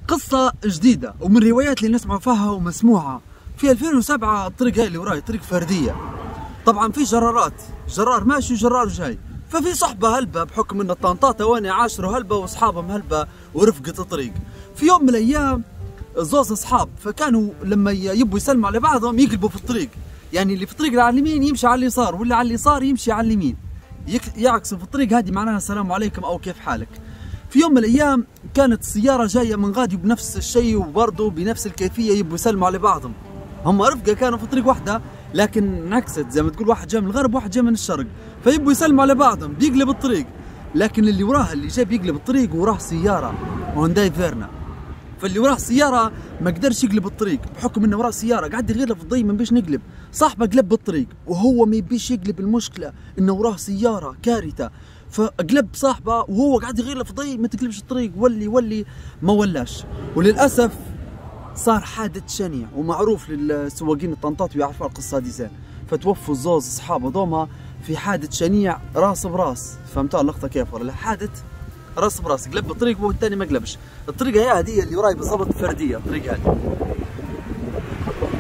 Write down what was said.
قصة جديدة ومن روايات اللي نسمع فيها ومسموعة. في 2007 الطريق هاي اللي وراي طريق فردية، طبعا في جرارات، جرار ماشي وجرار جاي، ففي صحبة هلبة بحكم ان الطنطاطة وانا عاشروا هلبة واصحابهم هلبة ورفقة الطريق. في يوم من الايام زوز اصحاب فكانوا لما يبوا يسلموا على بعضهم يقلبوا في الطريق، يعني اللي في الطريق اللي على اليمين يمشي على اليسار واللي على اليسار يمشي على اليمين، يعكسوا في الطريق، هذه معناها السلام عليكم او كيف حالك. في يوم من الايام كانت السيارة جاية من غادي بنفس الشيء وبرضه بنفس الكيفية يبوا يسلموا على بعضهم، هم رفقة كانوا في طريق واحدة لكن انعكست زي ما تقول، واحد جاي من الغرب واحد جاي من الشرق، فيبوا يسلموا على بعضهم بيقلب الطريق، لكن اللي وراه اللي جاي بيقلب الطريق وراه سيارة هونداي فيرنا، فاللي وراه السيارة ما قدرش يقلب الطريق بحكم انه وراه سيارة قاعد يغير في الضي ما بيش نقلب، صاحبه قلب الطريق وهو ما يبيش يقلب، المشكلة انه وراه سيارة كارثة، فقلب صاحبه وهو قاعد يغير في الضي ما تقلبش الطريق، ولي ما ولاش، وللأسف صار حادث شنيع ومعروف للسواقين الطنطاط ويعرفوا القصة دي زين، فتوفوا الزوز اصحابه ذوما في حادث شنيع راس براس، فهمتوا اللقطة كيف ولا؟ حادث راس براس، قلب الطريق والثاني ما قلبش، الطريقة هي هذه اللي وراي بالضبط فردية الطريقة هذه.